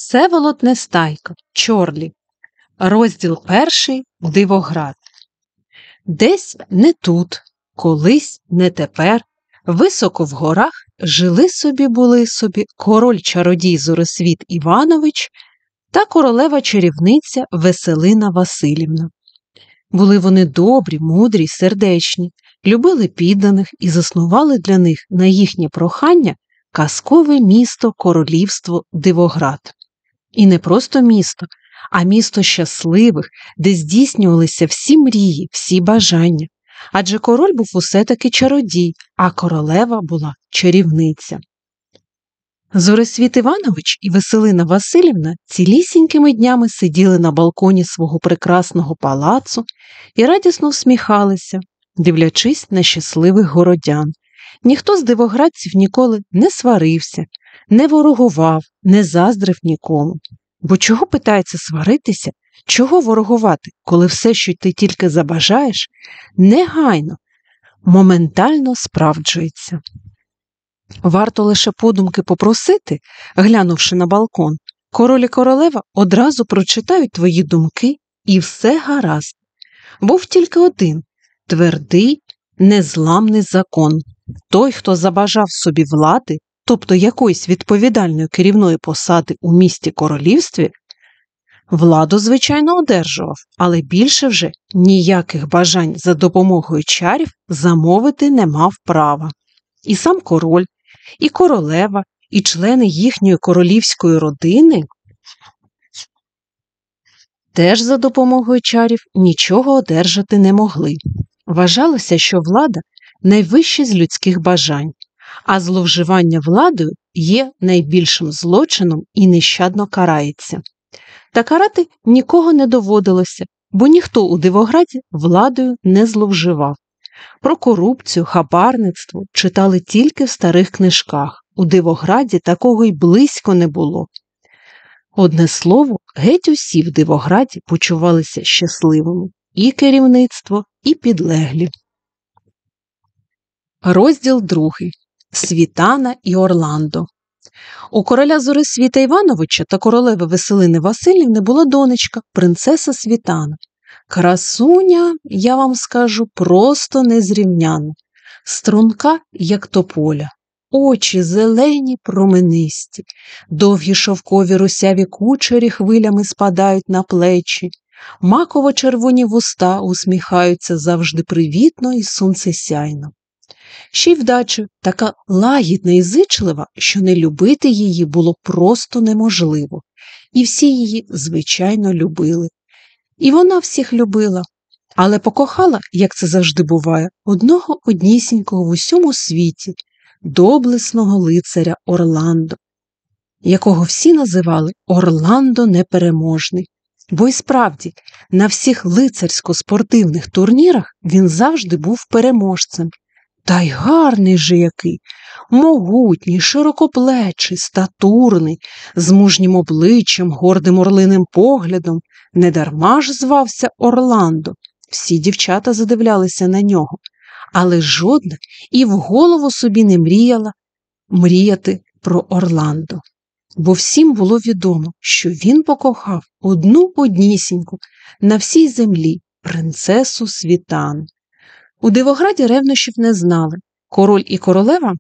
Всеволод Нестайко. Чорлі. Розділ 1. Дивоград. Десь не тут, колись не тепер, високо в горах були собі король-чародій Зоросвіт Іванович та королева-чарівниця Веселина Василівна. Були вони добрі, мудрі, сердечні, любили підданих і заснували для них на їхнє прохання казкове місто королівство Дивоград. І не просто місто, а місто щасливих, де здійснювалися всі мрії, всі бажання. Адже король був усе-таки чародій, а королева була чарівниця. Зоросвіт Іванович і Веселина Василівна цілісінькими днями сиділи на балконі свого прекрасного палацу і радісно всміхалися, дивлячись на щасливих городян. Ніхто з дивоградців ніколи не сварився, не ворогував, не заздрив нікому. Бо чого, питається, сваритися, чого ворогувати, коли все, що ти тільки забажаєш, негайно, моментально справджується. Варто лише подумки попросити, глянувши на балкон, король і королева одразу прочитають твої думки і все гаразд. Був тільки один – твердий, незламний закон. Той, хто забажав собі влади, тобто якоїсь відповідальної керівної посади у місті-королівстві, владу, звичайно, одержував, але більше вже ніяких бажань за допомогою чарів замовити не мав права. І сам король, і королева, і члени їхньої королівської родини теж за допомогою чарів нічого одержати не могли. Вважалося, що влада – найвище з людських бажань, а зловживання владою є найбільшим злочином і нещадно карається. Та карати нікого не доводилося, бо ніхто у Дивограді владою не зловживав. Про корупцію, хабарництво читали тільки в старих книжках. У Дивограді такого й близько не було. Одне слово, геть усі в Дивограді почувалися щасливими. І керівництво, і підлеглі. Розділ 2. Світана і Орландо. У короля Зоросвіта Івановича та королеви Веселини Василівни була донечка, принцеса Світана. Красуня, я вам скажу, просто незрівняна. Струнка, як тополя. Очі зелені, променисті. Довгі шовкові русяві кучері хвилями спадають на плечі. Маково-червоні вуста усміхаються завжди привітно і сонцесяйно. Ще й вдача така лагідна і зичлива, що не любити її було просто неможливо. І всі її, звичайно, любили. І вона всіх любила, але покохала, як це завжди буває, одного однісінького в усьому світі, доблесного лицаря Орландо, якого всі називали Орландо Непереможний. Бо й справді, на всіх лицарсько-спортивних турнірах він завжди був переможцем. Та й гарний же який, могутній, широкоплечий, статурний, з мужнім обличчям, гордим орлиним поглядом. Недарма ж звався Орландо. Всі дівчата задивлялися на нього, але жодна і в голову собі не мріяла мріяти про Орландо. Бо всім було відомо, що він покохав одну однісіньку на всій землі принцесу Світану. У Дивограді ревнощів не знали. Король і королева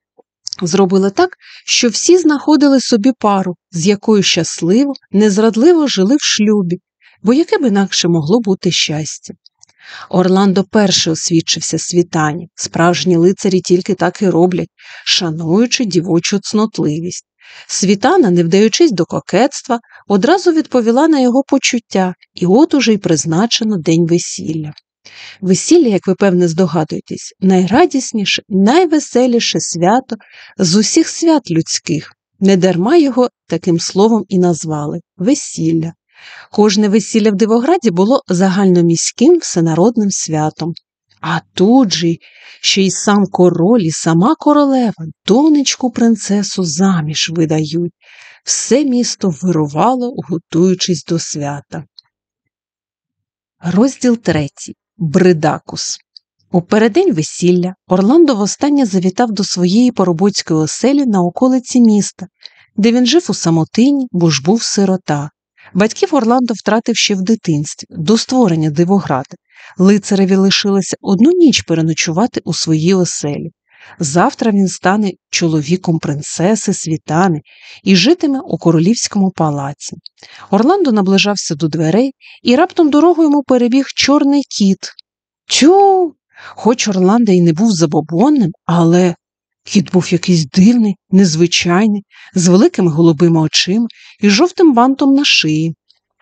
зробили так, що всі знаходили собі пару, з якою щасливо, незрадливо жили в шлюбі, бо яке б інакше могло бути щастя. Орландо перший освідчився Світані. Справжні лицарі тільки так і роблять, шануючи дівочу цнотливість. Світана, не вдаючись до кокетства, одразу відповіла на його почуття, і от уже й призначено день весілля. Весілля, як ви певне здогадуєтесь, найрадісніше, найвеселіше свято з усіх свят людських. Недарма його таким словом і назвали – весілля. Кожне весілля в Дивограді було загальноміським всенародним святом. А тут же ще й сам король, і сама королева донечку принцесу заміж видають. Все місто вирувало, готуючись до свята. Розділ 3. Бридакус. У переддень весілля Орландо востаннє завітав до своєї поробоцької оселі на околиці міста, де він жив у самотині, бо ж був сирота. Батьків Орландо втратив ще в дитинстві, до створення Дивограду. Лицареві лишилося одну ніч переночувати у своїй оселі. Завтра він стане чоловіком принцеси Світани і житиме у королівському палаці. Орландо наближався до дверей, і раптом дорогу йому перебіг чорний кіт. Тю! Хоч Орландо й не був забобонним, але кіт був якийсь дивний, незвичайний, з великими голубими очима і жовтим бантом на шиї.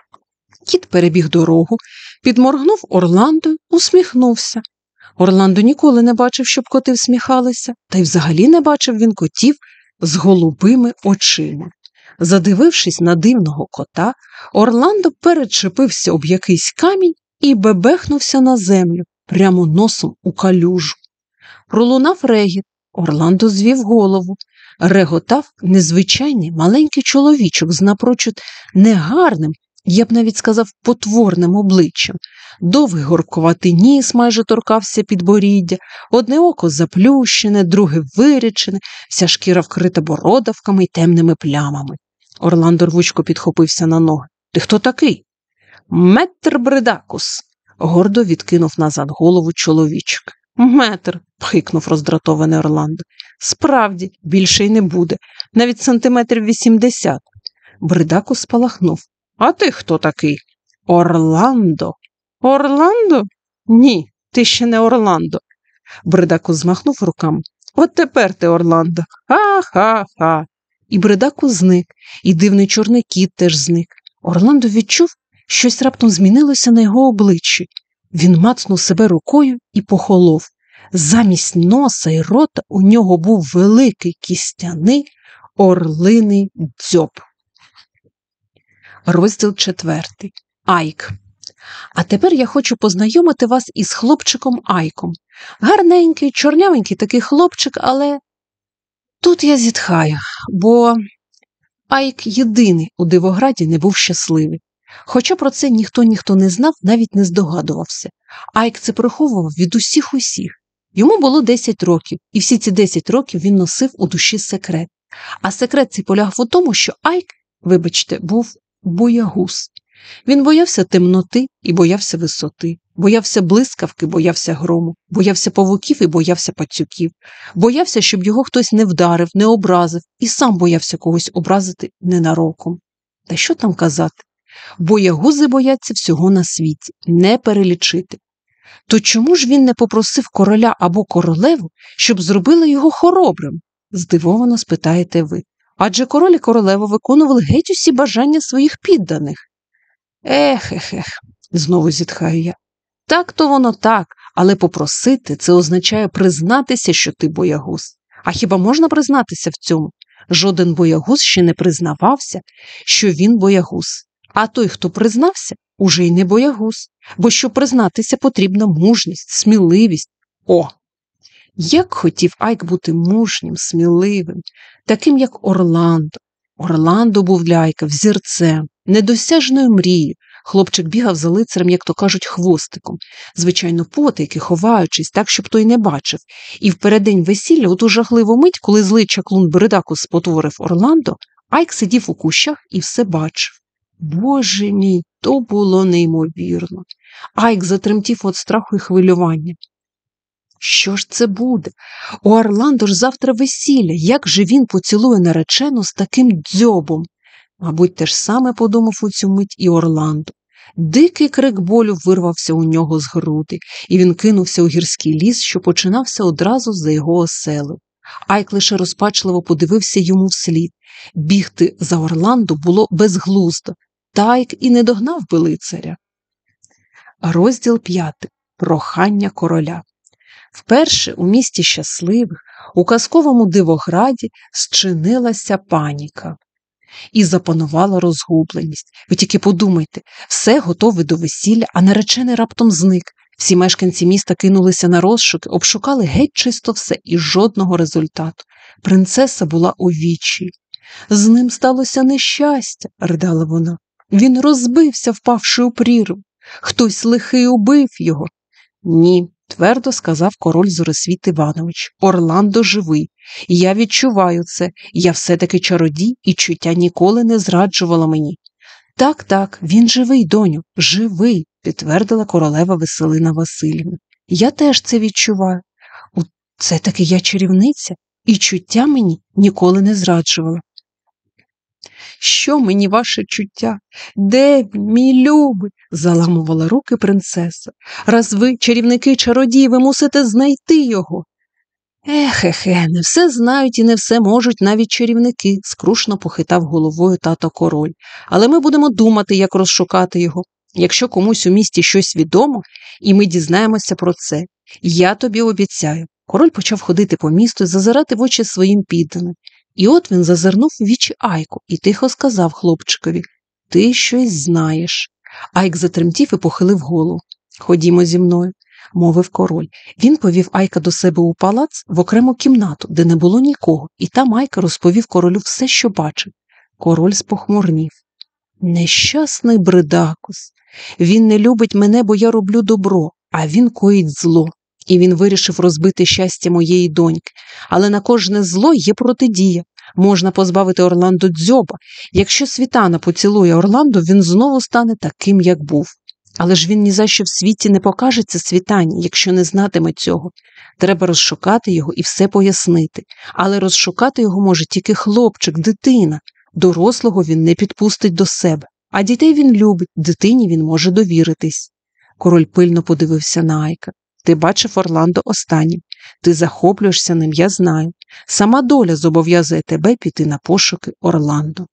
Кіт перебіг дорогу, підморгнув Орландо й усміхнувся. Орландо ніколи не бачив, щоб коти всміхалися, та й взагалі не бачив він котів з голубими очима. Задивившись на дивного кота, Орландо перечепився об якийсь камінь і бебехнувся на землю, прямо носом у калюжу. Пролунав регіт. Орландо звів голову. Реготав незвичайний маленький чоловічок з напрочуд негарним, я б навіть сказав, потворним обличчям. Довгий горбкуватий ніс майже торкався підборіддя, одне око заплющене, друге вирічене, вся шкіра вкрита бородавками й темними плямами. Орландо рвучко підхопився на ноги. «Ти хто такий?» «Метр Бридакус», – гордо відкинув назад голову чоловічок. «Метр», – пхикнув роздратований Орландо. «Справді, більше й не буде, навіть сантиметрів 80. Бридакус спалахнув. «А ти хто такий?» «Орландо». «Орландо? Ні, ти ще не Орландо». Бридакус змахнув руками. «От тепер ти Орландо. Ха-ха-ха». І Бридакус зник, і дивний чорний кіт теж зник. Орландо відчув, щось раптом змінилося на його обличчі. Він мацнув себе рукою і похолов. Замість носа й рота у нього був великий кістяний орлиний дзьоб. Розділ 4. Айк. А тепер я хочу познайомити вас із хлопчиком Айком. Гарненький, чорнявенький такий хлопчик, але тут я зітхаю, бо Айк єдиний у Дивограді не був щасливий. Хоча про це ніхто не знав, навіть не здогадувався. Айк це приховував від усіх. Йому було 10 років, і всі ці 10 років він носив у душі секрет. А секрет цей полягав у тому, що Айк, вибачте, був боягуз. Він боявся темноти і боявся висоти, боявся блискавки, боявся грому, боявся павуків і боявся пацюків, боявся, щоб його хтось не вдарив, не образив, і сам боявся когось образити ненароком. Та що там казати? Боягузи бояться всього на світі, не перелічити. То чому ж він не попросив короля або королеву, щоб зробили його хоробрим? Здивовано спитаєте ви. Адже король і королева виконували геть усі бажання своїх підданих. Ех, знову зітхаю я. Так-то воно так, але попросити – це означає признатися, що ти боягуз. А хіба можна признатися в цьому? Жоден боягуз ще не признавався, що він боягуз. А той, хто признався, уже й не боягуз. Бо щоб признатися, потрібна мужність, сміливість. О! Як хотів Айк бути мужнім, сміливим, таким, як Орландо. Орландо був для Айка взірцем, недосяжною мрією. Хлопчик бігав за лицарем, як то кажуть, хвостиком. Звичайно, потайки, ховаючись, так, щоб той не бачив. І в переддень весілля, у ту жахливу мить, коли злий чаклун Бридакус спотворив Орландо, Айк сидів у кущах і все бачив. Боже мій, то було неймовірно. Айк затремтів від страху і хвилювання. Що ж це буде? У Орландо ж завтра весілля. Як же він поцілує наречену з таким дзьобом? Мабуть, те ж саме подумав у цю мить і Орландо. Дикий крик болю вирвався у нього з груди, і він кинувся у гірський ліс, що починався одразу за його оселею. Айк лише розпачливо подивився йому вслід. Бігти за Орландо було безглуздо, та Айк і не догнав би лицаря. Розділ 5. Прохання короля. Вперше у місті щасливих, у казковому Дивограді зчинилася паніка. І запанувала розгубленість. Ви тільки подумайте, все готове до весілля, а наречений раптом зник. Всі мешканці міста кинулися на розшуки, обшукали геть чисто все і жодного результату. Принцеса була у відчаї. «З ним сталося нещастя», – ридала вона. «Він розбився, впавши у прірву. Хтось лихий убив його». «Ні», – твердо сказав король Зоросвіт Іванович. Орландо живий. І я відчуваю це. Я все-таки чародій, і чуття ніколи не зраджувало мені. Так, він живий, доню, живий, підтвердила королева Веселина Василівна. Я теж це відчуваю. Це таки я чарівниця, і чуття мені ніколи не зраджувало. Що мені ваше чуття? Де він, мій любий? Заламувала руки принцеса. Раз ви, чарівники-чародії, ви мусите знайти його. Не все знають і не все можуть навіть чарівники, скрушно похитав головою тато король. Але ми будемо думати, як розшукати його. Якщо комусь у місті щось відомо, і ми дізнаємося про це, я тобі обіцяю. Король почав ходити по місту і зазирати в очі своїм підданим. І от він зазирнув у вічі Айку і тихо сказав хлопчикові: «Ти щось знаєш». Айк затремтів і похилив голову. «Ходімо зі мною», – мовив король. Він повів Айка до себе у палац в окрему кімнату, де не було нікого, і там Айк розповів королю все, що бачив. Король спохмурнів. «Нещасний бридакус. Він не любить мене, бо я роблю добро, а він коїть зло. І він вирішив розбити щастя моєї доньки. Але на кожне зло є протидія. Можна позбавити Орландо дзьоба. Якщо Світана поцілує Орландо, він знову стане таким, як був. Але ж він ні за що в світі не покажеться Світані, якщо не знатиме цього. Треба розшукати його і все пояснити. Але розшукати його може тільки хлопчик, дитина. Дорослого він не підпустить до себе. А дітей він любить, дитині він може довіритись». Король пильно подивився на Айка. «Ти бачив Орландо останнім. Ти захоплюєшся ним, я знаю. Сама доля зобов'язує тебе піти на пошуки Орландо».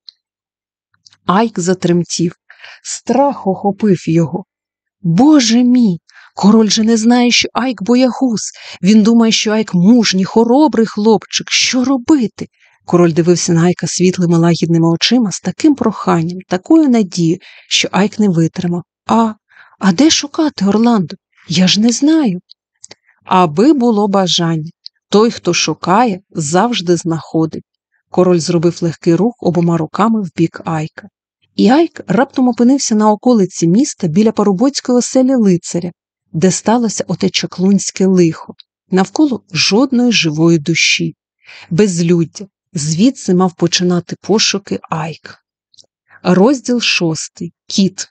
Айк затремтів. Страх охопив його. «Боже мій! Король же не знає, що Айк боягуз. Він думає, що Айк мужній, хоробрий хлопчик. Що робити?» Король дивився на Айка світлими лагідними очима з таким проханням, такою надією, що Айк не витримав. А де шукати Орландо? Я ж не знаю». «Аби було бажання. Той, хто шукає, завжди знаходить». Король зробив легкий рух обома руками в бік Айка. І Айк раптом опинився на околиці міста біля парубоцької оселі лицаря, де сталося оте чаклунське лихо. Навколо жодної живої душі. Безлюддя. Звідси мав починати пошуки Айк. Розділ 6. Кіт.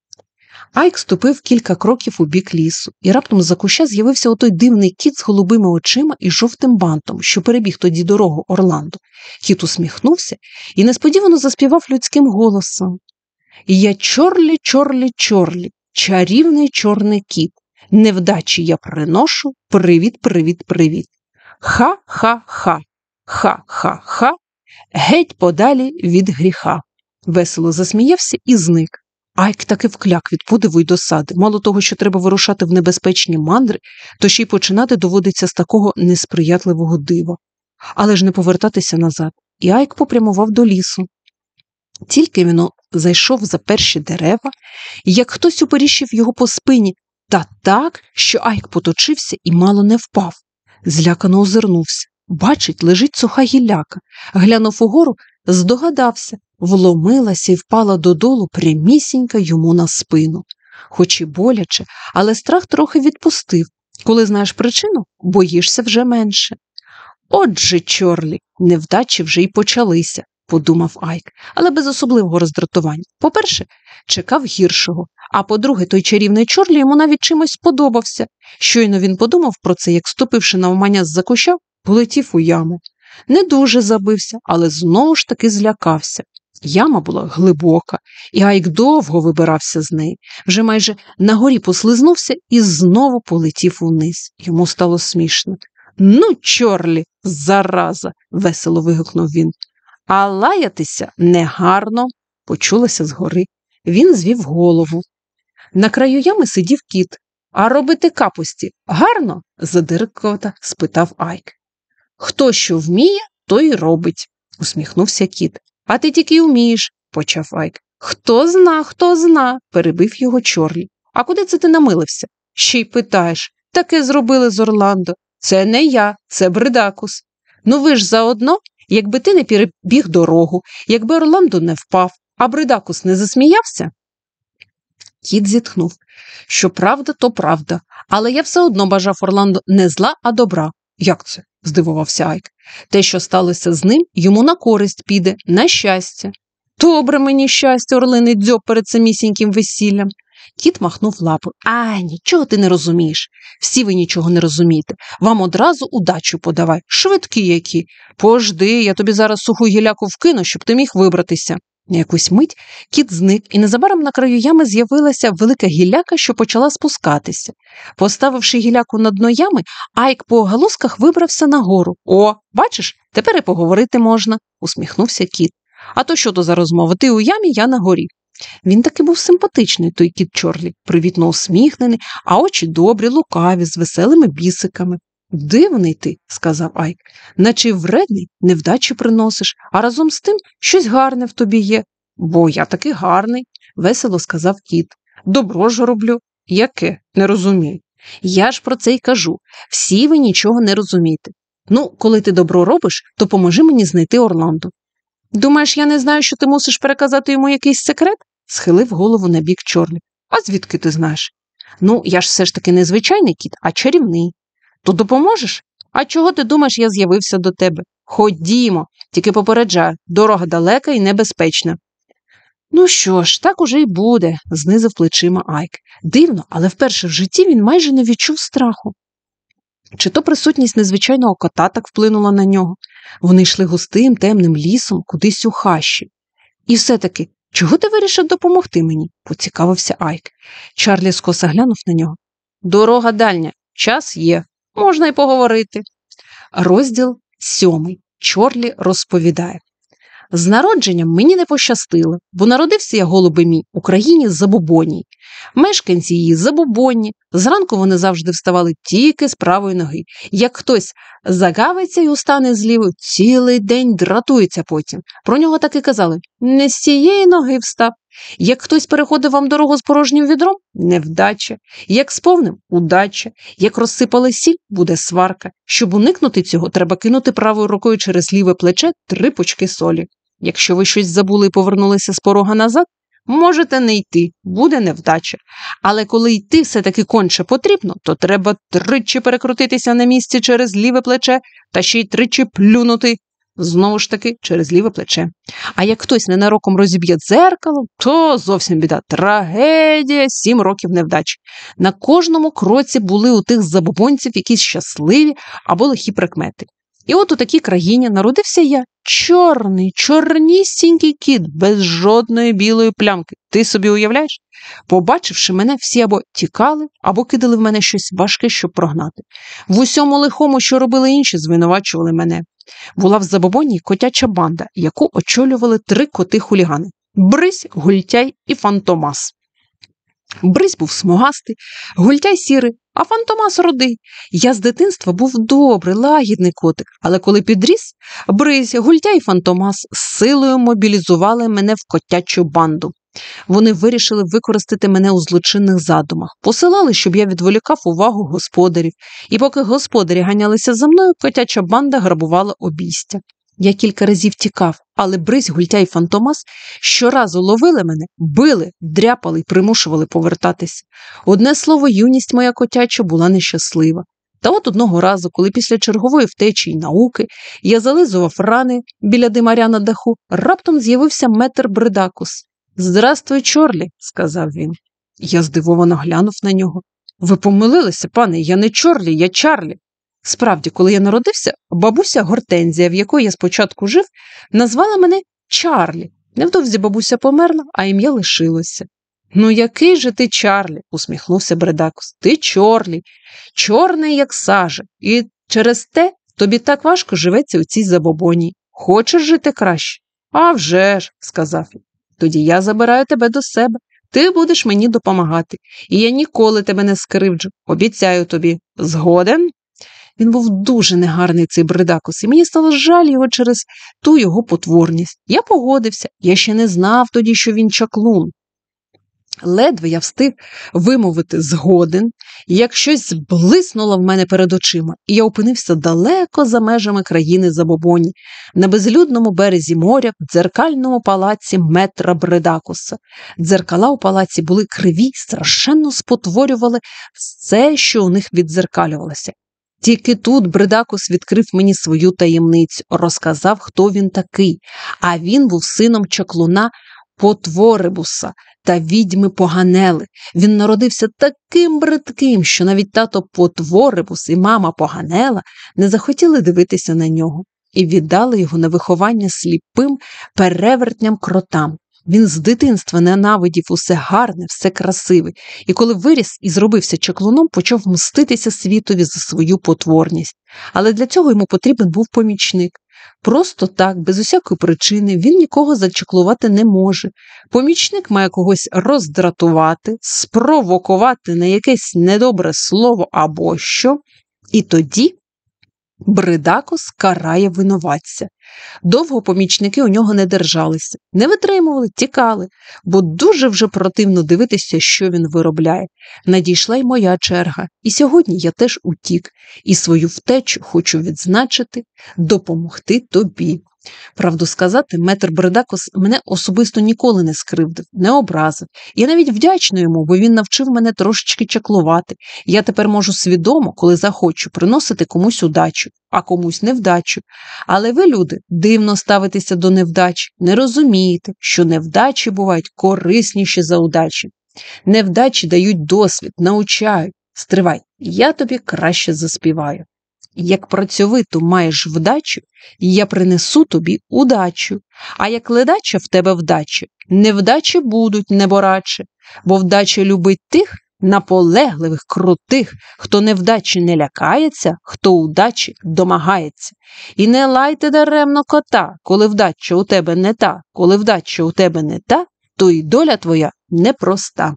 Айк ступив кілька кроків у бік лісу, і раптом з-за куща з'явився отой дивний кіт з голубими очима і жовтим бантом, що перебіг тоді дорогу Орландо. Кіт усміхнувся і несподівано заспівав людським голосом. «Я Чорлі, Чорлі, Чорлі, чарівний чорний кіт. Невдачі я приношу, привіт, привіт, привіт. Ха-ха-ха, ха-ха-ха, геть подалі від гріха». Весело засміявся і зник. Айк таки вкляк від подиву й досади. Мало того, що треба вирушати в небезпечні мандри, то ще й починати доводиться з такого несприятливого дива. Але ж не повертатися назад. І Айк попрямував до лісу. Тільки він зайшов за перші дерева, як хтось уперіщив його по спині, та так, що Айк поточився і мало не впав. Злякано озирнувся. Бачить, лежить суха гілляка. Глянув угору, здогадався. Вломилася і впала додолу прямісінька йому на спину. Хоч і боляче, але страх трохи відпустив. Коли знаєш причину, боїшся вже менше. «Отже, Чорлі, невдачі вже й почалися», – подумав Айк, але без особливого роздратування. По-перше, чекав гіршого, а по-друге, той чарівний Чорлі йому навіть чимось сподобався. Щойно він подумав про це, як, ступивши навмання з-за куща, полетів у яму. Не дуже забився, але знову ж таки злякався. Яма була глибока, і Айк довго вибирався з неї. Вже майже на горі послизнувся і знову полетів униз. Йому стало смішно. «Ну, Чорлі, зараза!» – весело вигукнув він. «А лаятися негарно!» – почулося згори. Він звів голову. На краю ями сидів кіт. «А робити капусті гарно?» – задирикувато спитав Айк. «Хто що вміє, той і робить», – усміхнувся кіт. «А ти тільки й умієш», – почав Айк. Хто зна», – перебив його Чорлі. «А куди це ти намилився?» «Ще й питаєш. Таке зробили з Орландо. Це не я, це Бридакус. Ну ви ж заодно, якби ти не перебіг дорогу, якби Орландо не впав, а Бридакус не засміявся?» Кіт зітхнув. Що правда, то правда. Але я все одно бажав Орландо не зла, а добра. Як це? Здивувався Айк. Те, що сталося з ним, йому на користь піде, на щастя. Добре мені щастя, орлиний дзьоб перед самісіньким весіллям. Кіт махнув лапою. Нічого ти не розумієш. Всі ви нічого не розумієте. Вам одразу удачу подавай. Швидкі які. Пожди, я тобі зараз суху гіляку вкину, щоб ти міг вибратися. На якусь мить кіт зник, і незабаром на краю ями з'явилася велика гіляка, що почала спускатися. Поставивши гіляку на дно ями, Айк по галузках вибрався нагору. О, бачиш, тепер і поговорити можна, усміхнувся кіт. А то що то за розмова? Ти у ямі, я на горі. Він таки був симпатичний, той кіт Чорлі, привітно усміхнений, а очі добрі, лукаві, з веселими бісиками. Дивний ти, сказав Айк, наче й вредний, невдачі приносиш, а разом з тим щось гарне в тобі є. Бо я таки гарний, весело сказав кіт. Добро ж роблю. Яке? Не розумію. Я ж про це й кажу. Всі ви нічого не розумієте. Ну, коли ти добро робиш, то поможи мені знайти Орландо. Думаєш, я не знаю, що ти мусиш переказати йому якийсь секрет? Схилив голову на бік Чорлі. А звідки ти знаєш? Ну, я ж все ж таки не звичайний кіт, а чарівний. То допоможеш? А чого ти думаєш, я з'явився до тебе? Ходімо, тільки попереджаю, дорога далека і небезпечна. Ну що ж, так уже й буде, знизив плечима Айк. Дивно, але вперше в житті він майже не відчув страху. Чи то присутність незвичайного кота так вплинула на нього? Вони йшли густим, темним лісом, кудись у хащі. І все-таки, чого ти вирішив допомогти мені? Поцікавився Айк. Чарлі скоса глянув на нього. Дорога дальня, час є, можна й поговорити. Розділ 7. Чорлі розповідає. З народженням мені не пощастило, бо народився я, голубе мій, у країні забобонній. Мешканці її забобонні, зранку вони завжди вставали тільки з правої ноги. Як хтось загавиться і устане з лівої, цілий день дратується потім. Про нього так і казали, не з цієї ноги встав. Як хтось переходив вам дорогу з порожнім відром – невдача. Як з повним – удача. Як розсипали сіль – буде сварка. Щоб уникнути цього, треба кинути правою рукою через ліве плече 3 пучки солі. Якщо ви щось забули і повернулися з порога назад, можете не йти, буде невдача. Але коли йти все-таки конче потрібно, то треба 3 перекрутитися на місці через ліве плече та ще й 3 плюнути. Знову ж таки, через ліве плече. А як хтось ненароком розіб'є дзеркало, то зовсім біда. Трагедія, 7 років невдачі. На кожному кроці були у тих забобонців якісь щасливі або лихі прикмети. І от у такій країні народився я. Чорний, чорнісінький кіт, без жодної білої плямки. Ти собі уявляєш? Побачивши мене, всі або тікали, або кидали в мене щось важке, щоб прогнати. В усьому лихому, що робили інші, звинувачували мене. Була в забобоні котяча банда, яку очолювали 3 коти-хулігани – Брись, Гультяй і Фантомас. Брись був смугастий, Гультяй сірий, а Фантомас рудий. Я з дитинства був добрий, лагідний котик, але коли підріс, Брись, Гультяй і Фантомас з силою мобілізували мене в котячу банду. Вони вирішили використати мене у злочинних задумах, посилали, щоб я відволікав увагу господарів, і поки господарі ганялися за мною, котяча банда грабувала обійстя. Я кілька разів тікав, але Брись, Гультяй і Фантомас щоразу ловили мене, били, дряпали й примушували повертатися. Одне слово, юність моя котяча була нещаслива. Та от одного разу, коли після чергової втечі й науки я зализував рани біля димаря на даху, раптом з'явився метр Бридакус. «Здрастуй, Чорлі», – сказав він. Я здивовано глянув на нього. «Ви помилилися, пане, я не Чорлі, я Чарлі». Справді, коли я народився, бабуся Гортензія, в якої я спочатку жив, назвала мене Чарлі. Невдовзі бабуся померла, а ім'я лишилося. «Ну який же ти Чарлі?» – усміхнувся Бридакус. «Ти Чорлі, чорний, як сажа, і через те тобі так важко живеться у цій забобоні. Хочеш жити краще?» «А вже ж», – сказав він. «Тоді я забираю тебе до себе. Ти будеш мені допомагати, і я ніколи тебе не скривджу. Обіцяю тобі. Згоден?» Він був дуже негарний, цей Бридакус, і мені стало жаль його через ту його потворність. Я погодився. Я ще не знав тоді, що він чаклун. Ледве я встиг вимовити «згоден», як щось блиснуло в мене перед очима, і я опинився далеко за межами країни Забобоні, на безлюдному березі моря, в дзеркальному палаці метра Бридакуса. Дзеркала у палаці були криві, страшенно спотворювали все, що у них віддзеркалювалося. Тільки тут Бридакус відкрив мені свою таємницю, розказав, хто він такий, а він був сином чаклуна Потворибуса та відьми Поганели. Він народився таким бридким, що навіть тато Потворибус і мама Поганела не захотіли дивитися на нього і віддали його на виховання сліпим перевертням-кротам. Він з дитинства ненавидів усе гарне, все красиве, і коли виріс і зробився чаклуном, почав мститися світові за свою потворність. Але для цього йому потрібен був помічник. Просто так, без усякої причини, він нікого зачаклувати не може. Помічник має когось роздратувати, спровокувати на якесь недобре слово або що, і тоді Бридакус карає винуватця. Довго помічники у нього не держалися, не витримували, тікали, бо дуже вже противно дивитися, що він виробляє. Надійшла й моя черга, і сьогодні я теж утік, і свою втечу хочу відзначити, допомогти тобі. Правду сказати, метр Бридакус мене особисто ніколи не скривдив, не образив. Я навіть вдячна йому, бо він навчив мене трошечки чаклувати. Я тепер можу свідомо, коли захочу, приносити комусь удачу, а комусь невдачу. Але ви, люди, дивно ставитеся до невдач, не розумієте, що невдачі бувають корисніші за удачі. Невдачі дають досвід, навчають. Стривай, я тобі краще заспіваю. Як працьовиту маєш вдачу, я принесу тобі удачу, а як ледача в тебе вдача, невдачі будуть, небораче, бо вдача любить тих, наполегливих, крутих, хто невдачі не лякається, хто удачі домагається. І не лайте даремно кота, коли вдача у тебе не та, коли вдача у тебе не та, то і доля твоя непроста.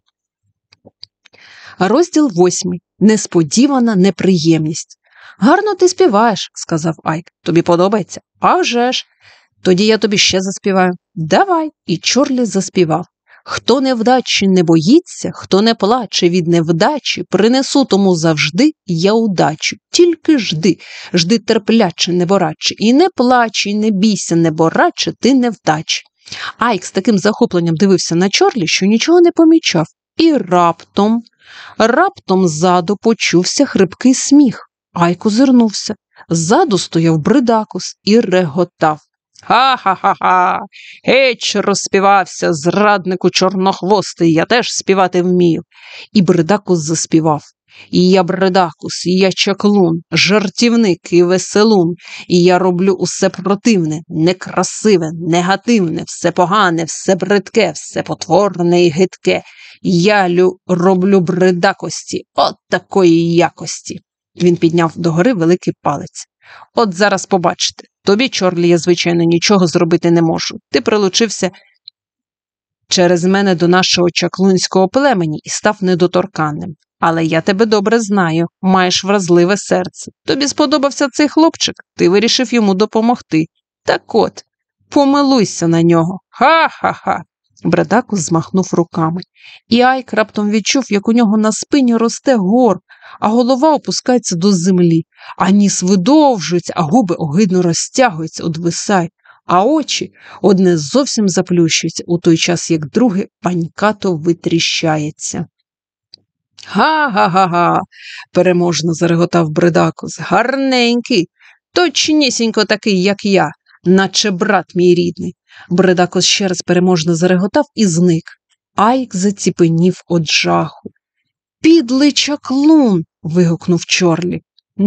Розділ 8. Несподівана неприємність. «Гарно ти співаєш», – сказав Айк. «Тобі подобається?» «А вже ж!» «Тоді я тобі ще заспіваю». «Давай!» І Чорлі заспівав. «Хто невдачі не боїться, хто не плаче від невдачі, принесу тому завжди я удачу. Тільки жди, жди терпляче, небораче, і не плач, і не бійся, небораче, ти невдачі». Айк з таким захопленням дивився на Чорлі, що нічого не помічав. І раптом ззаду почувся хрипкий сміх. Айк озирнувся. Ззаду стояв Бридакус і реготав. «Ха-ха-ха-ха! Геч розспівався, зраднику чорнохвостий, я теж співати вмію». І Бридакус заспівав. «І я Бридакус, і я чаклун, жартівник і веселун, і я роблю усе противне, некрасиве, негативне, все погане, все бридке, все потворне і гидке. Я роблю бридакості, от такої якості». Він підняв догори великий палець. «От зараз побачите. Тобі, Чорлі, я, звичайно, нічого зробити не можу. Ти прилучився через мене до нашого чаклунського племені і став недоторканним. Але я тебе добре знаю, маєш вразливе серце. Тобі сподобався цей хлопчик, ти вирішив йому допомогти. Так от, помилуйся на нього. Ха-ха-ха!» Бридакус змахнув руками. І Айк раптом відчув, як у нього на спині росте горб, а голова опускається до землі, а ніс видовжується, а губи огидно розтягуються, одвисають, а очі одне зовсім заплющуються, у той час, як друге панькато витріщається. «Га-га-га-га!» – переможно зареготав Бридакус. «Гарненький! Точнісінько такий, як я, наче брат мій рідний». Бридакус ще раз переможно зареготав і зник. Айк заціпенів від жаху. «Підлий чаклун!» – вигукнув Чорлі.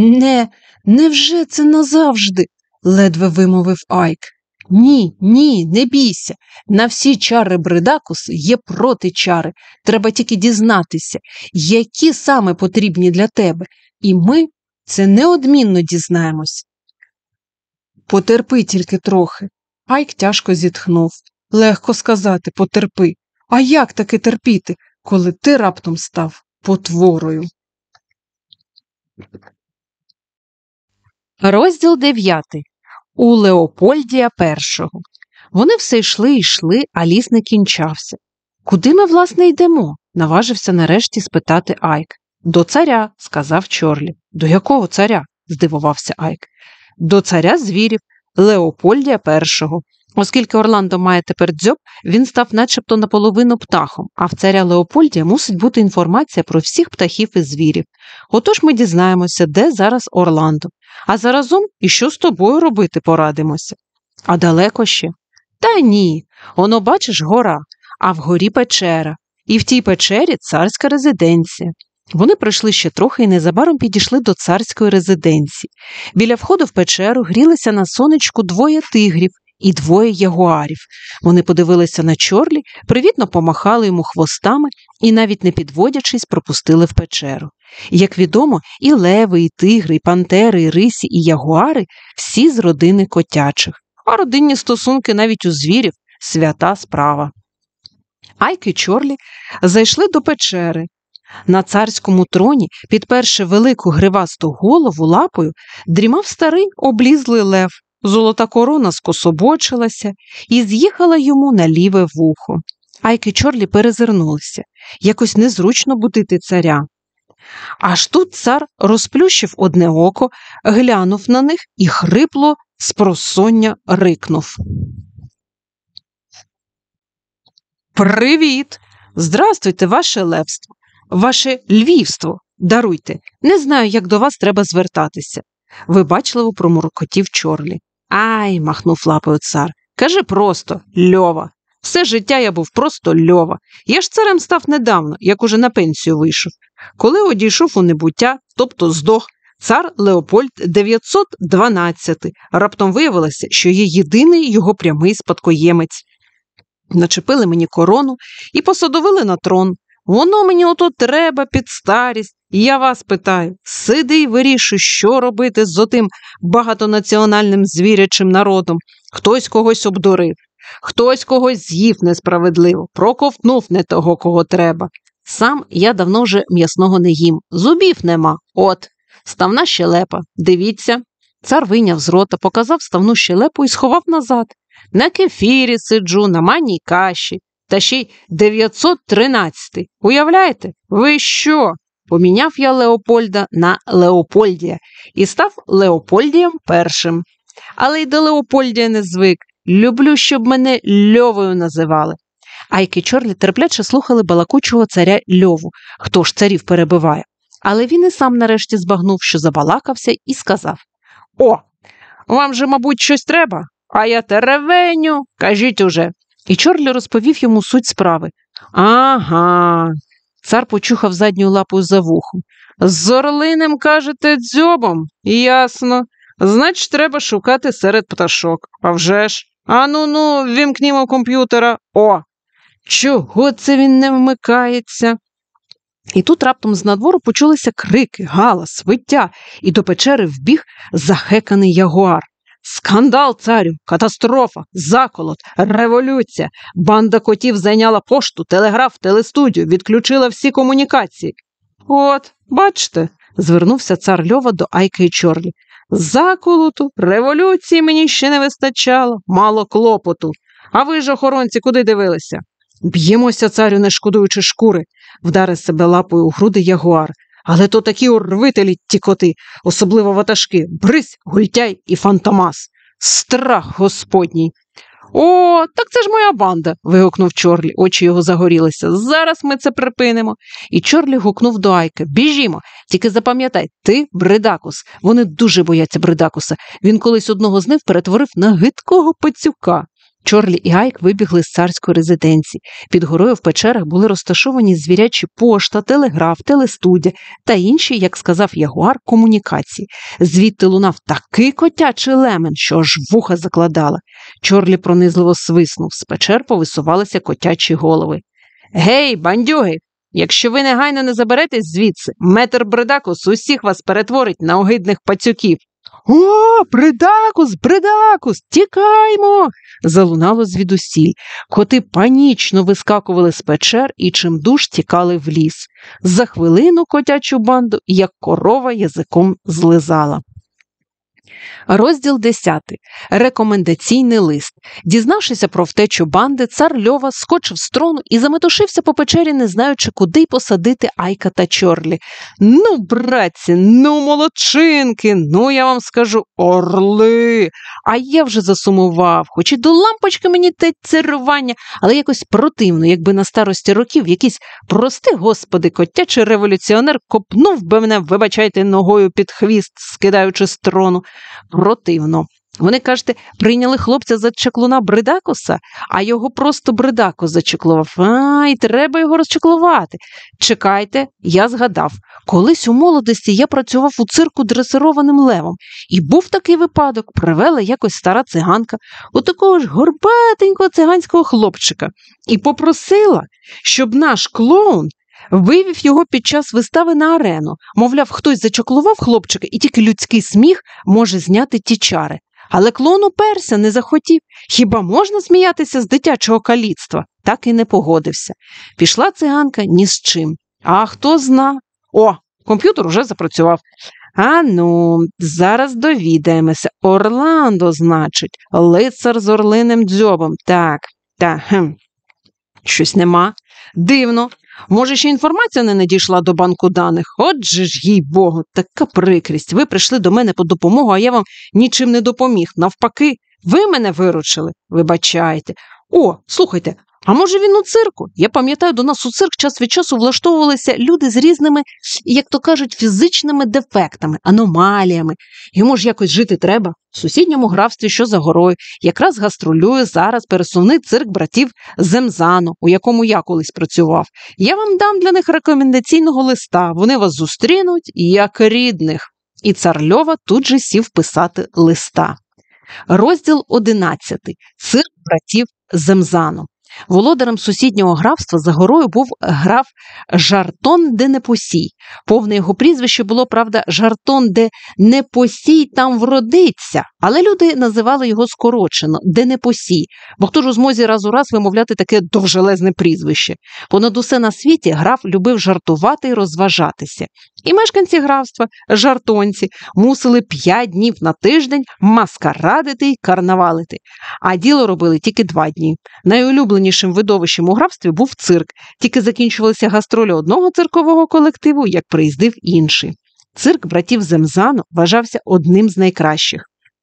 Невже це назавжди?» – ледве вимовив Айк. Ні, не бійся. На всі чари Бридакуса є протичари. Треба тільки дізнатися, які саме потрібні для тебе. І ми це неодмінно дізнаємось. Потерпи тільки трохи». Айк тяжко зітхнув. «Легко сказати, потерпи. А як таки терпіти, коли ти раптом став потворою?» Розділ 9. У Леопольдія І. Вони все йшли, а ліс не кінчався. Куди ми, власне, йдемо? Наважився нарешті спитати Айк. До царя, сказав Чорлі. До якого царя? Здивувався Айк. До царя звірів, Леопольдія І. Оскільки Орландо має тепер дзьоб, він став начебто наполовину птахом, а в царя Леопольдія мусить бути інформація про всіх птахів і звірів. Отож ми дізнаємося, де зараз Орландо. А заразом і що з тобою робити порадимося. А далеко ще? Та ні. Оно, бачиш, гора, а вгорі печера. І в тій печері царська резиденція. Вони пройшли ще трохи і незабаром підійшли до царської резиденції. Біля входу в печеру грілися на сонечку двоє тигрів і двоє ягуарів. Вони подивилися на Чорлі, привітно помахали йому хвостами і, навіть не підводячись, пропустили в печеру. Як відомо, і леви, і тигри, і пантери, і рисі, і ягуари – всі з родини котячих. А родинні стосунки навіть у звірів – свята справа. Айк і Чорлі зайшли до печери. На царському троні, підперши велику гривасту голову лапою, дрімав старий облізлий лев. Золота корона скособочилася і з'їхала йому на ліве вухо. Айк і Чорлі перезирнулися. Якось незручно будити царя. Аж тут цар розплющив одне око, глянув на них і хрипло спросоння рикнув. «Привіт! Здрастуйте, ваше левство! Ваше львівство! Даруйте! Не знаю, як до вас треба звертатися!» Вибачливо промуркотів Чорлі. «Ай!» – махнув лапою цар. «Кажи просто Льова! Все життя я був просто Льова. Я ж царем став недавно, як уже на пенсію вийшов. Коли одійшов у небуття, тобто здох, цар Леопольд 912. Раптом виявилося, що є єдиний його прямий спадкоємець. Начепили мені корону і посадовили на трон. Воно мені ото треба під старість. І я вас питаю, сиди й вирішуй, що робити з отим багатонаціональним звірячим народом. Хтось когось обдурив, хтось когось з'їв несправедливо, проковтнув не того, кого треба. Сам я давно вже м'ясного не їм, зубів нема. От, ставна щелепа, дивіться». Цар вийняв з рота, показав ставну щелепу і сховав назад. «На кефірі сиджу, на манній каші. Та ще й 913. Уявляєте? Ви що?» Поміняв я Леопольда на Леопольдія і став Леопольдієм І. Але й до Леопольдія не звик. Люблю, щоб мене Льовою називали. Айк і Чорлі терпляче слухали балакучого царя Льову. Хто ж царів перебиває? Але він і сам нарешті збагнув, що забалакався, і сказав: «О, вам же, мабуть, щось треба? А я теревеню, кажіть уже». І Чорлі розповів йому суть справи. «Ага». Цар почухав задньою лапою за вухом. «З орлиним, кажете, дзьобом? Ясно. Значить, треба шукати серед пташок. А вже ж. Ну, вімкнімо комп'ютера. О! Чого це він не вмикається?» І тут раптом з надвору почулися крики, галас, виття, і до печери вбіг захеканий ягуар. «Скандал, царю! Катастрофа! Заколот! Революція! Банда котів зайняла пошту, телеграф, телестудію, відключила всі комунікації». «От, бачите», – звернувся цар Льова до Айка і Чорлі. «Заколоту, революції мені ще не вистачало, мало клопоту. А ви ж, охоронці, куди дивилися?» «Б'ємося, царю, не шкодуючи шкури», – вдарив себе лапою у груди ягуар. «Але то такі урвителі ті коти, особливо ватажки, Брись, Гультяй і Фантомас. Страх господній!» «О, так це ж моя банда!» – вигукнув Чорлі, очі його загорілися. «Зараз ми це припинимо!» І Чорлі гукнув до Айка: «Біжімо! Тільки запам'ятай, ти Бридакус. Вони дуже бояться Бридакуса. Він колись одного з них перетворив на гидкого пацюка». Чорлі і Айк вибігли з царської резиденції. Під горою в печерах були розташовані звірячі пошта, телеграф, телестудія та інші, як сказав ягуар, комунікації. Звідти лунав такий котячий лемен, що аж вуха закладала. Чорлі пронизливо свиснув. З печер повисувалися котячі голови. «Гей, бандюги! Якщо ви негайно не заберетесь звідси, метр Бридакус усіх вас перетворить на огидних пацюків». «О, Бридакус, Бридакус, тікаймо!» – залунало звідусіль. Коти панічно вискакували з печер і чимдуж тікали в ліс. За хвилину котячу банду, як корова, язиком злизала. Розділ 10. Рекомендаційний лист. Дізнавшися про втечу банди, цар Льова скочив з трону і заметушився по печері, не знаючи, куди й посадити Айка та Чорлі. «Ну, братці, ну, молодчинки, ну, я вам скажу, орли! А я вже засумував, хоч і до лампочки мені те царювання, але якось противно, якби на старості років якийсь, прости, господи, котячий революціонер копнув би мене, вибачайте, ногою під хвіст, скидаючи з трону. Противно. Вони, кажете, прийняли хлопця за чаклуна Бридакуса, а його просто Бридакус зачеклував. Ай, треба його розчеклувати. Чекайте, я згадав. Колись у молодості я працював у цирку дресированим левом. І був такий випадок. Привела якось стара циганка у такого ж горбатенького циганського хлопчика. І попросила, щоб наш клоун вивів його під час вистави на арену. Мовляв, хтось зачаклував хлопчика, і тільки людський сміх може зняти ті чари. Але клоун уперся, не захотів. Хіба можна сміятися з дитячого каліцтва? Так і не погодився. Пішла циганка ні з чим. А хто зна? О, комп'ютер уже запрацював. А ну, зараз довідаємося. Орландо, значить, лицар з орлиним дзьобом. Так, щось нема. Дивно. Може, ще інформація не надійшла до банку даних? Отже ж, їй-богу, така прикрість. Ви прийшли до мене по допомогу, а я вам нічим не допоміг. Навпаки, ви мене виручили. Вибачайте. О, слухайте, а може він у цирку? Я пам'ятаю, до нас у цирк час від часу влаштовувалися люди з різними, як то кажуть, фізичними дефектами, аномаліями. Йому ж якось жити треба. В сусідньому графстві, що за горою, якраз гастролює зараз пересувний цирк братів Земзано, у якому я колись працював. Я вам дам для них рекомендаційного листа, вони вас зустрінуть як рідних. І цар Льова тут же сів писати листа. Розділ 11. Цирк братів Земзано. Володарем сусіднього графства за горою був граф Жартон де Непосій. Повне його прізвище було, правда, Жартон де Непосій там вродиться, але люди називали його скорочено де Непосій, бо хто ж у змозі раз у раз вимовляти таке довжелезне прізвище. Понад усе на світі граф любив жартувати і розважатися. І мешканці графства, жартонці, мусили 5 днів на тиждень маскарадити й карнавалити. А діло робили тільки 2 дні. Найулюбленішим видовищем у графстві був цирк. Тільки закінчувалися гастролі одного циркового колективу, як приїздив інший. Цирк братів Земзано вважався одним з найкращих.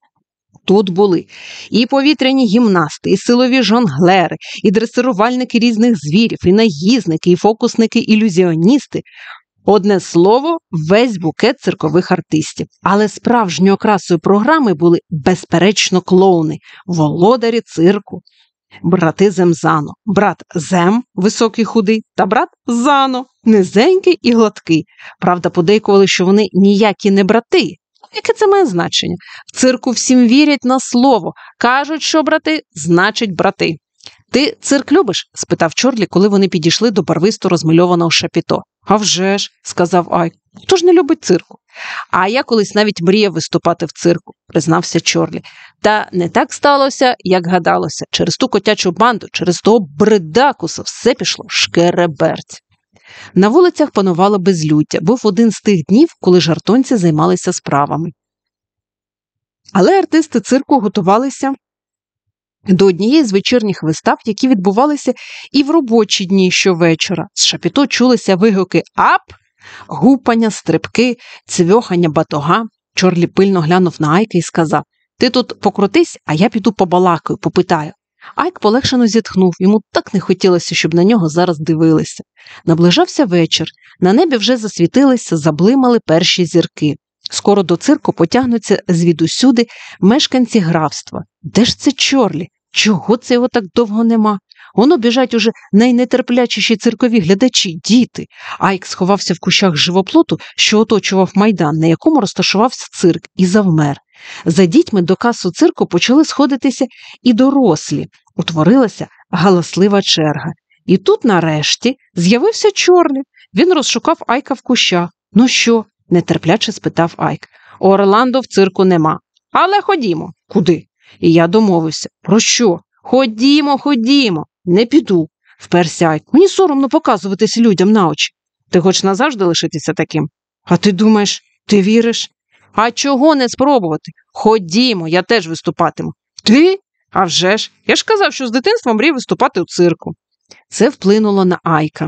Тут були і повітряні гімнасти, і силові жонглери, і дресирувальники різних звірів, і наїзники, і фокусники-ілюзіоністи. Одне слово, весь букет циркових артистів. Але справжньою окрасою програми були, безперечно, клоуни, володарі цирку. Брати Земзано. Брат Зем, високий худий, та брат Зано, низенький і гладкий. Правда, подейкували, що вони ніякі не брати. Яке це має значення? В цирку всім вірять на слово. Кажуть, що брати, значить брати. «Ти цирк любиш?» – спитав Чорлі, коли вони підійшли до барвисто розмальованого шапіто. «А вже ж», – сказав Айк. «Хто ж не любить цирку?» «А я колись навіть мріяв виступати в цирку», – признався Чорлі. «Та не так сталося, як гадалося. Через ту котячу банду, через того Бридакуса все пішло шкереберть». На вулицях панувало безлюддя. Був один з тих днів, коли жартонці займалися справами. Але артисти цирку готувалися до однієї з вечірніх вистав, які відбувалися і в робочі дні щовечора. З шапіто чулися вигуки «ап», гупання, стрибки, цвьохання батога. Чорлі пильно глянув на Айка і сказав: «Ти тут покрутись, а я піду побалакаю, попитаю». Айк полегшено зітхнув, йому так не хотілося, щоб на нього зараз дивилися. Наближався вечір, на небі вже засвітилися, заблимали перші зірки. Скоро до цирку потягнуться звідусюди мешканці графства. Де ж це Чорлі? Чого це його так довго нема? Воно біжать уже найнетерплячіші циркові глядачі, діти. Айк сховався в кущах живоплоту, що оточував майдан, на якому розташувався цирк, і завмер. За дітьми до касу цирку почали сходитися і дорослі. Утворилася галаслива черга. І тут, нарешті, з'явився Чорлі. Він розшукав Айка в кущах. «Ну що?» – нетерпляче спитав Айк. «Орландо в цирку нема. Але ходімо». «Куди?» І я домовився. «Про що?» «Ходімо, ходімо». «Не піду», – вперся Айк. «Мені соромно показуватись людям на очі». «Ти хочеш назавжди лишитися таким?» «А ти думаєш, ти віриш?» А чого не спробувати? Ходімо, я теж виступатиму. Ти? А вже ж. Я ж казав, що з дитинства мріяв виступати у цирку. Це вплинуло на Айка.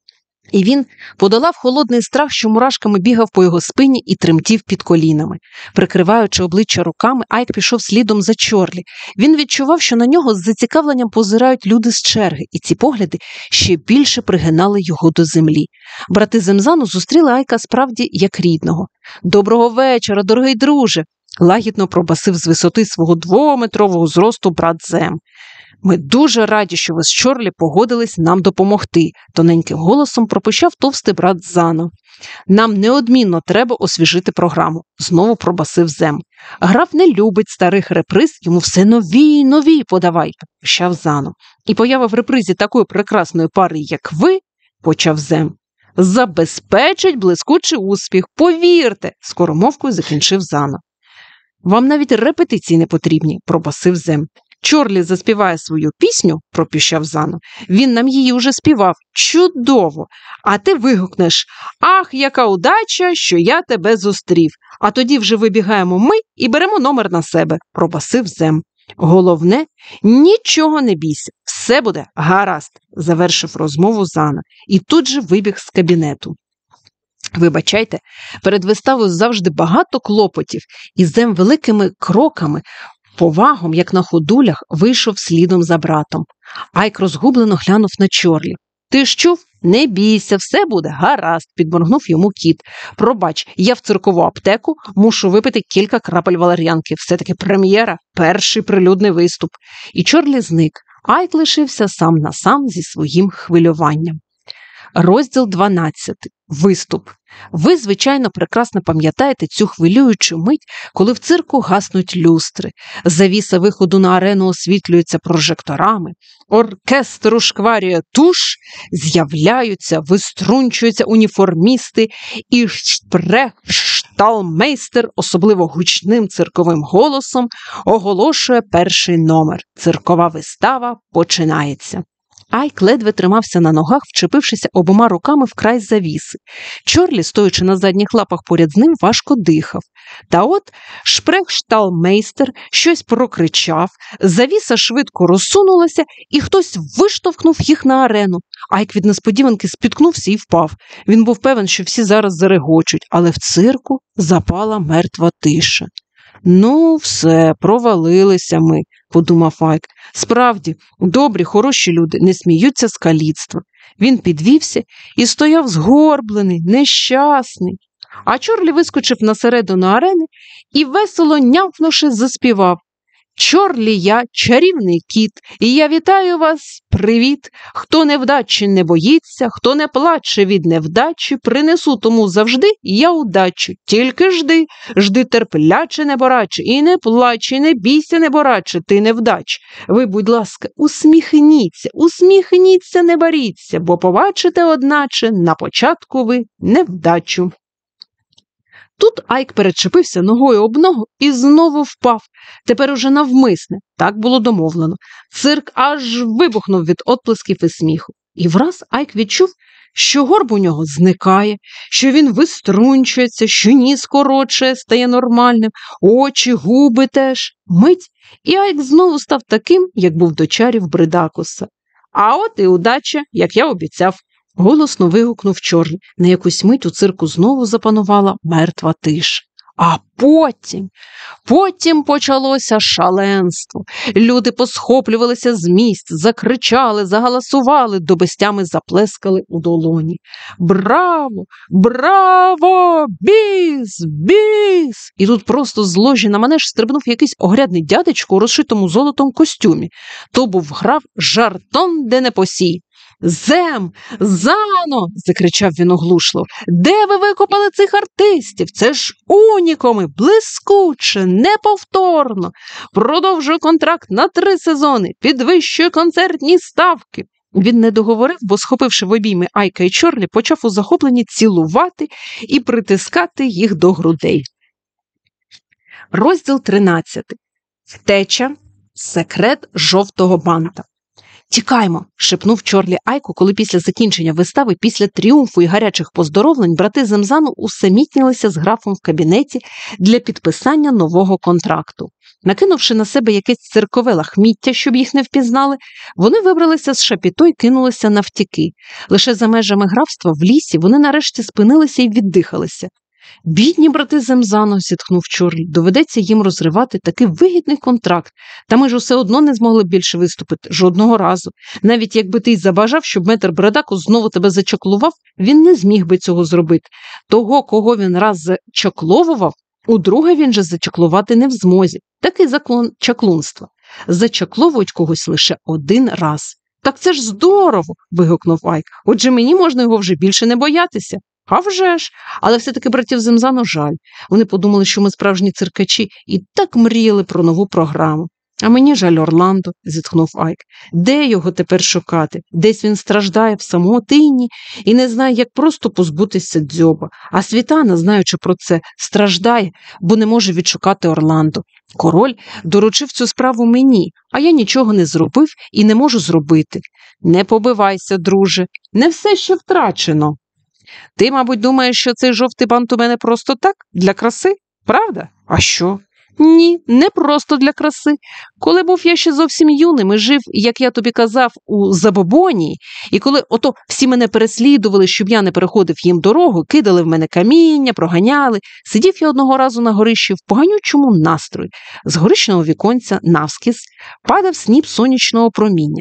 І він подолав холодний страх, що мурашками бігав по його спині і тремтів під колінами. Прикриваючи обличчя руками, Айк пішов слідом за Чорлі. Він відчував, що на нього з зацікавленням позирають люди з черги, і ці погляди ще більше пригинали його до землі. Брати Земзану зустріли Айка справді як рідного. «Доброго вечора, дорогий друже!» – лагідно пробасив з висоти свого 2-метрового зросту брат Зем. «Ми дуже раді, що ви з Чорлі погодились нам допомогти», – тоненьким голосом пропищав товстий брат Зано. «Нам неодмінно треба освіжити програму», – знову пробасив Зем. «Граф не любить старих реприз, йому все нові й нові подавай», – пропищав Зано. «І поява в репризі такої прекрасної пари, як ви», – почав Зем, – «забезпечить блискучий успіх, повірте», – скоромовкою закінчив Зано. «Вам навіть репетиції не потрібні», – пробасив Зем. «Чорлі заспіває свою пісню», – пропіщав Зано. «Він нам її уже співав. Чудово! А ти вигукнеш: «Ах, яка удача, що я тебе зустрів!» А тоді вже вибігаємо ми і беремо номер на себе», – пробасив Зем. «Головне, нічого не бійся, все буде гаразд», – завершив розмову Зано. І тут же вибіг з кабінету. Вибачайте, перед виставою завжди багато клопотів, і Зем великими кроками, повагом, як на ходулях, вийшов слідом за братом. Айк розгублено глянув на Чорлі. «Ти ж чув? Не бійся, все буде гаразд», – підморгнув йому кіт. «Пробач, я в циркову аптеку, мушу випити кілька крапель валер'янки. Все-таки прем'єра, перший прилюдний виступ». І Чорлі зник. Айк лишився сам на сам зі своїм хвилюванням. Розділ 12. Виступ. Ви, звичайно, прекрасно пам'ятаєте цю хвилюючу мить, коли в цирку гаснуть люстри, завіса виходу на арену освітлюється прожекторами, оркестр ушкварює туш, з'являються, виструнчуються уніформісти і шпрехшталмейстер особливо гучним цирковим голосом оголошує перший номер. Циркова вистава починається. Айк ледве тримався на ногах, вчепившися обома руками в край завіси. Чорлі, стоячи на задніх лапах поряд з ним, важко дихав. Та от шпрехшталмейстер щось прокричав, завіса швидко розсунулася, і хтось виштовхнув їх на арену. Айк від несподіванки спіткнувся і впав. Він був певен, що всі зараз зарегочуть, але в цирку запала мертва тиша. «Ну, все, провалилися ми», – подумав Айк. Справді, добрі, хороші люди не сміються з каліцтва. Він підвівся і стояв згорблений, нещасний. А Чорлі вискочив на середину арени і, весело нявкнувши, заспівав: «Чорлі я, чарівний кіт, і я вітаю вас, привіт! Хто невдачі не боїться, хто не плаче від невдачі, принесу тому завжди я удачу. Тільки жди, жди терпляче небораче, і не плач, і не бійся небораче, ти невдач. Ви, будь ласка, усміхніться, усміхніться, не боріться, бо побачите, одначе, на початку ви невдачу». Тут Айк перечепився ногою об ногу і знову впав. Тепер уже навмисне. Так було домовлено. Цирк аж вибухнув від отплесків і сміху. І враз Айк відчув, що горб у нього зникає, що він виструнчується, що ніс коротше, стає нормальним, очі, губи теж. Мить, і Айк знову став таким, як був до чарів Бридакуса. «А от і удача, як я обіцяв», – голосно вигукнув Чорлі. На якусь мить у цирку знову запанувала мертва тиша. А потім почалося шаленство. Люди посхоплювалися з місць, закричали, загаласували, до безтями заплескали у долоні. «Браво! Браво! Біс! Біс!» І тут просто з ложі на манеж стрибнув якийсь огрядний дядечко у розшитому золотом костюмі. То був граф Жартон де Непосій. «Зем! Зано!» – закричав він оглушливо. «Де ви викопали цих артистів? Це ж унікуми, блискуче, неповторно! Продовжую контракт на 3 сезони, підвищую концертні ставки!» Він не договорив, бо, схопивши в обійми Айка і Чорлі, почав у захопленні цілувати і притискати їх до грудей. Розділ 13. Втеча. Секрет жовтого банта. «Тікаймо!» – шепнув Чорлі Айку, коли після закінчення вистави, після тріумфу і гарячих поздоровлень брати Земзану усамітнілися з графом в кабінеті для підписання нового контракту. Накинувши на себе якесь циркове лахміття, щоб їх не впізнали, вони вибралися з шапіто й кинулися навтіки. Лише за межами графства в лісі вони нарешті спинилися і віддихалися. «Бідні брати Земзану», – зітхнув Чорлі, – «доведеться їм розривати такий вигідний контракт, та ми ж усе одно не змогли більше виступити, жодного разу. Навіть якби ти й забажав, щоб метр Бредако знову тебе зачаклував, він не зміг би цього зробити. Того, кого він раз зачакловував, удруге він же зачаклувати не в змозі. Такий закон чаклунства. Зачакловують когось лише один раз». «Так це ж здорово!» – вигукнув Айк. «Отже, мені можна його вже більше не боятися». «А вже ж! Але все-таки братів Земзану жаль. Вони подумали, що ми справжні циркачі і так мріяли про нову програму». «А мені жаль Орландо», – зітхнув Айк. «Де його тепер шукати? Десь він страждає в самотині і не знає, як просто позбутися дзьоба. А Світана, знаючи про це, страждає, бо не може відшукати Орландо. Король доручив цю справу мені, а я нічого не зробив і не можу зробити. Не побивайся, друже, не все ще втрачено. Ти, мабуть, думаєш, що цей жовтий бант у мене просто так, для краси? Правда? А що? Ні, не просто для краси. Коли був я ще зовсім юним і жив, як я тобі казав, у Забобонії, і коли ото всі мене переслідували, щоб я не переходив їм дорогу, кидали в мене каміння, проганяли, сидів я одного разу на горищі в поганючому настрої. З горищного віконця навскіз падав сніп сонячного проміння.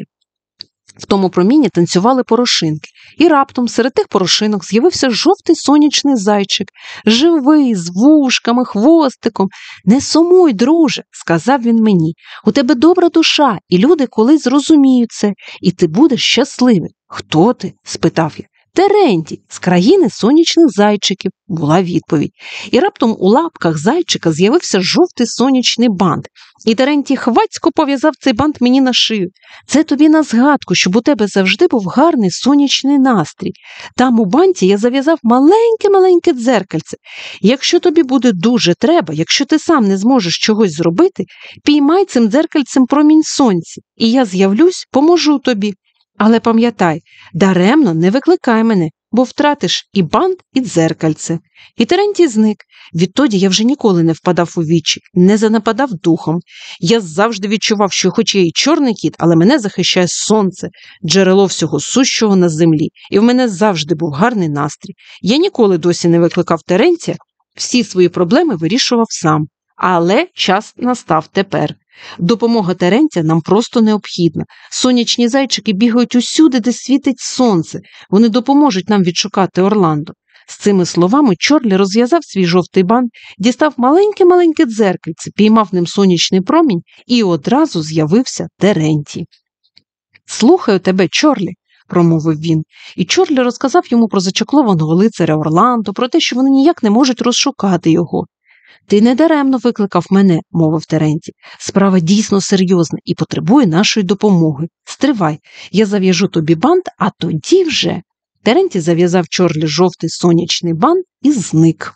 В тому промінні танцювали порошинки, і раптом серед тих порошинок з'явився жовтий сонячний зайчик, живий, з вушками, хвостиком. «Не сумуй, друже», – сказав він мені, – «у тебе добра душа, і люди колись зрозуміють це, і ти будеш щасливий». «Хто ти?» – спитав я. «Терентій, з країни сонячних зайчиків», – була відповідь. І раптом у лапках зайчика з'явився жовтий сонячний бант. І Терентій хвацько пов'язав цей бант мені на шию. «Це тобі на згадку, щоб у тебе завжди був гарний сонячний настрій. Там у банті я зав'язав маленьке-маленьке дзеркальце. Якщо тобі буде дуже треба, якщо ти сам не зможеш чогось зробити, піймай цим дзеркальцем промінь сонця, і я з'явлюсь, поможу тобі. Але пам'ятай, даремно не викликай мене, бо втратиш і бант, і дзеркальце». І Терентій зник. Відтоді я вже ніколи не впадав у відчай, не занападав духом. Я завжди відчував, що хоч я і чорний кіт, але мене захищає сонце, джерело всього сущого на землі, і в мене завжди був гарний настрій. Я ніколи досі не викликав Терентія, всі свої проблеми вирішував сам. Але час настав тепер. Допомога Терентія нам просто необхідна. Сонячні зайчики бігають усюди, де світить сонце. Вони допоможуть нам відшукати Орландо. З цими словами Чорлі розв'язав свій жовтий бант, дістав маленьке-маленьке дзеркальце, піймав ним сонячний промінь і одразу з'явився Терентій. «Слухаю тебе, Чорлі», – промовив він. І Чорлі розказав йому про зачаклованого лицаря Орландо, про те, що вони ніяк не можуть розшукати його. «Ти недаремно викликав мене», – мовив Терентій. «Справа дійсно серйозна і потребує нашої допомоги. Стривай, я зав'яжу тобі бант, а тоді вже…» Терентій зав'язав Чорлі жовтий сонячний бант і зник.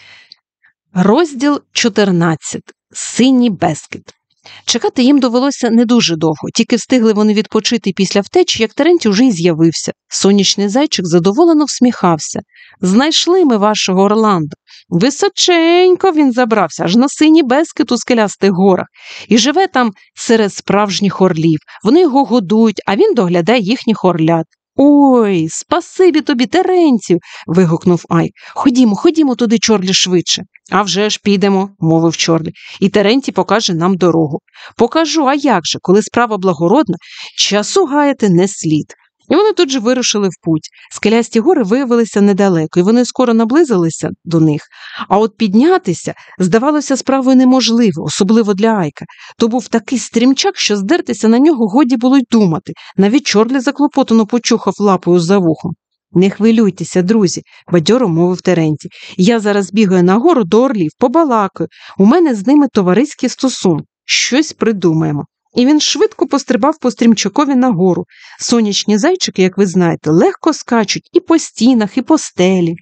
Розділ 14. Синій Бескид. Чекати їм довелося не дуже довго, тільки встигли вони відпочити після втечі, як Терентій уже й з'явився. Сонячний зайчик задоволено всміхався. «Знайшли ми вашого Орландо. Височенько він забрався, аж на синій Бескид у скелястих горах. І живе там серед справжніх орлів. Вони його годують, а він доглядає їхніх орлят». «Ой, спасибі тобі, Терентію!» – вигукнув Айк. Ходімо туди, Чорлі, швидше». «А вже ж підемо», – мовив Чорлі, – «і Терентій покаже нам дорогу». «Покажу, а як же, коли справа благородна, часу гаяти не слід». І вони тут же вирушили в путь. Скелясті гори виявилися недалеко, і вони скоро наблизилися до них. А от піднятися здавалося справою неможливо, особливо для Айка. То був такий стрімчак, що здертися на нього годі було й думати. Навіть Чорлі заклопотано почухав лапою за вухом. «Не хвилюйтеся, друзі», – бадьоро мовив Терентій. «Я зараз бігаю нагору до орлів, побалакаю. У мене з ними товариські стосунки. Щось придумаємо». І він швидко пострибав по стрімчакові нагору. Сонячні зайчики, як ви знаєте, легко скачуть і по стінах, і по стелі.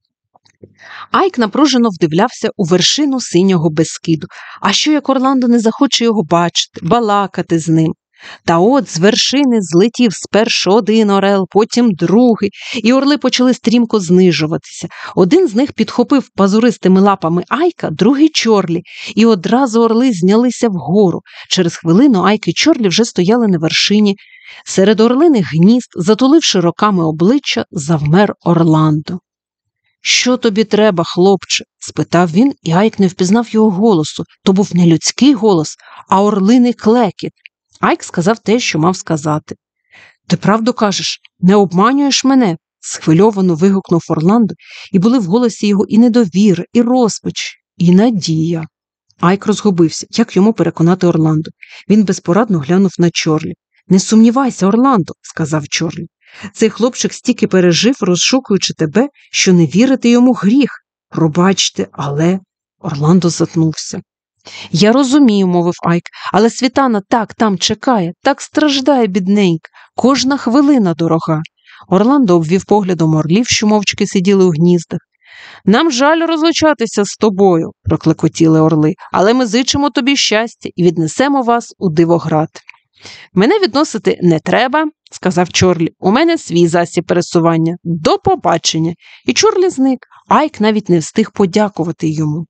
Айк напружено вдивлявся у вершину синього Бескиду. А що, як Орландо не захоче його бачити, балакати з ним? Та от з вершини злетів спершу один орел, потім другий, і орли почали стрімко знижуватися. Один з них підхопив пазуристими лапами Айка, другий Чорлі, і одразу орли знялися вгору. Через хвилину Айк і Чорлі вже стояли на вершині. Серед орлиних гнізд, затуливши руками обличчя, завмер Орландо. «Що тобі треба, хлопче?» – спитав він, і Айк не впізнав його голосу. То був не людський голос, а орлиний клекіт. Айк сказав те, що мав сказати. «Ти правду кажеш? Не обманюєш мене?» – схвильовано вигукнув Орландо, і були в голосі його і недовіра, і розпач, і надія. Айк розгубився, як йому переконати Орландо. Він безпорадно глянув на Чорлі. «Не сумнівайся, Орландо», – сказав Чорлі. «Цей хлопчик стільки пережив, розшукуючи тебе, що не вірити йому гріх. Пробачте, але…» Орландо затнувся. «Я розумію», – мовив Айк, – «але Світана так там чекає, так страждає, бідненька. Кожна хвилина дорога». Орландо обвів поглядом орлів, що мовчки сиділи у гніздах. «Нам жаль розлучатися з тобою», – проклекотіли орли, – «але ми зичимо тобі щастя і віднесемо вас у Дивоград». «Мене відносити не треба», – сказав Чорлі. «У мене свій засіб пересування. До побачення». І Чорлі зник. Айк навіть не встиг подякувати йому.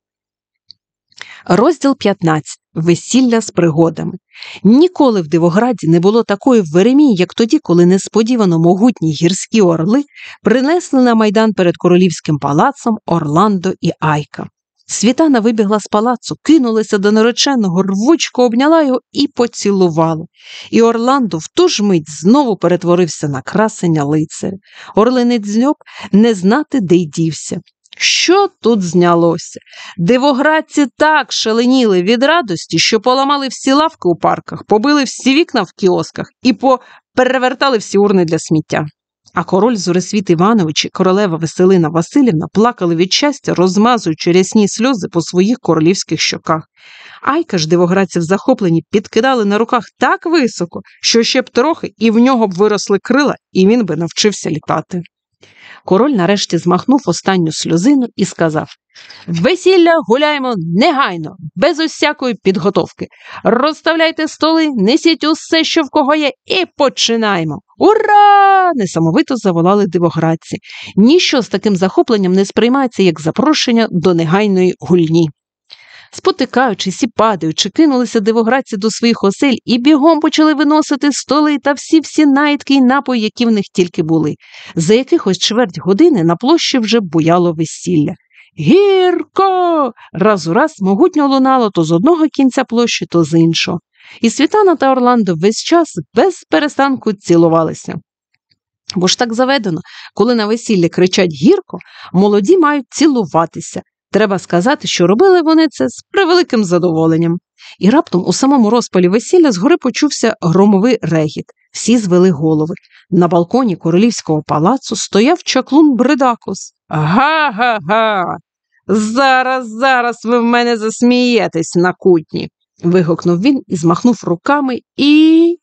Розділ 15. Весілля з пригодами. Ніколи в Дивограді не було такої веремії, як тоді, коли несподівано могутні гірські орли принесли на майдан перед королівським палацом Орландо і Айка. Світана вибігла з палацу, кинулася до нареченого, рвучко обняла його і поцілувала. І Орландо в ту ж мить знову перетворився на красення лицаря. Орлиний дзьоб не знати, де й дівся. Що тут знялося? Дивоградці так шаленіли від радості, що поламали всі лавки у парках, побили всі вікна в кіосках і перевертали всі урни для сміття. А король Зоресвіт Іванович і королева Веселина Василівна плакали від щастя, розмазуючи рясні сльози по своїх королівських щоках. Айка ж дивоградців захоплені підкидали на руках так високо, що ще б трохи і в нього б виросли крила, і він би навчився літати. Король нарешті змахнув останню сльозину і сказав: «Весілля гуляємо негайно, без усякої підготовки. Розставляйте столи, несіть усе, що в кого є, і починаємо. Ура!» – несамовито заволали дивоградці. Ніщо з таким захопленням не сприймається, як запрошення до негайної гульні. Спотикаючись і падаючи, кинулися дивоградці до своїх осель і бігом почали виносити столи та всі наїдки й напої, які в них тільки були. За якихось чверть години на площі вже буяло весілля. «Гірко!» раз у раз могутньо лунало то з одного кінця площі, то з іншого. І Світана та Орландо весь час без перестанку цілувалися. Бо ж так заведено, коли на весіллі кричать «гірко», молоді мають цілуватися. Треба сказати, що робили вони це з превеликим задоволенням. І раптом у самому розпалі весілля згори почувся громовий регіт. Всі звели голови. На балконі королівського палацу стояв чаклун Бридакус. «Га-га-га! Зараз ви в мене засмієтесь на кутні!» – вигукнув він і змахнув руками і…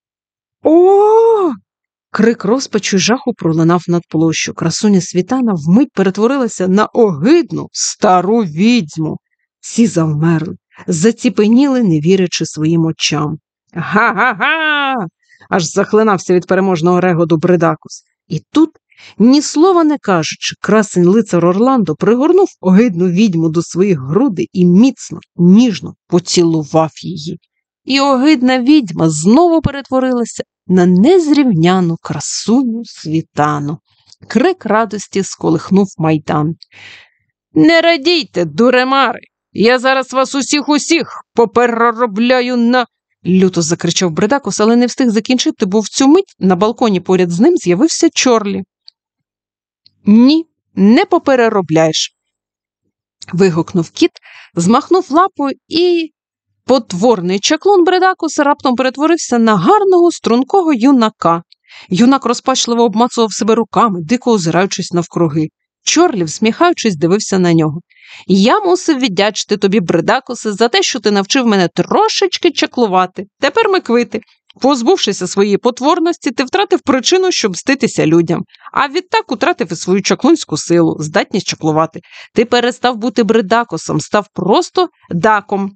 О! Крик розпачу й жаху пролунав над площу. Красуня Світана вмить перетворилася на огидну стару відьму. Всі завмерли, заціпеніли, не вірячи своїм очам. «Га-га-га!» – аж захлинався від переможного реготу Бридакус. І тут, ні слова не кажучи, красень лицар Орландо пригорнув огидну відьму до своїх грудей і міцно, ніжно поцілував її. І огидна відьма знову перетворилася на незрівняну красуню Світану. Крик радості сколихнув майдан. «Не радійте, дуремари! Я зараз вас усіх попереробляю на…» Люто закричав Бридакус, але не встиг закінчити, бо в цю мить на балконі поряд з ним з'явився Чорлі. «Ні, не попереробляєш!» – вигукнув кіт, змахнув лапою і… Потворний чаклун Бридакус раптом перетворився на гарного, стрункого юнака. Юнак розпачливо обмацував себе руками, дико озираючись навкруги. Чорлі, всміхаючись, дивився на нього. «Я мусив віддячити тобі, Бридакусе, за те, що ти навчив мене трошечки чаклувати. Тепер ми квити. Позбувшися своєї потворності, ти втратив причину, щоб мститися людям. А відтак утратив і свою чаклунську силу, здатність чаклувати. Ти перестав бути Бридакусом, став просто даком.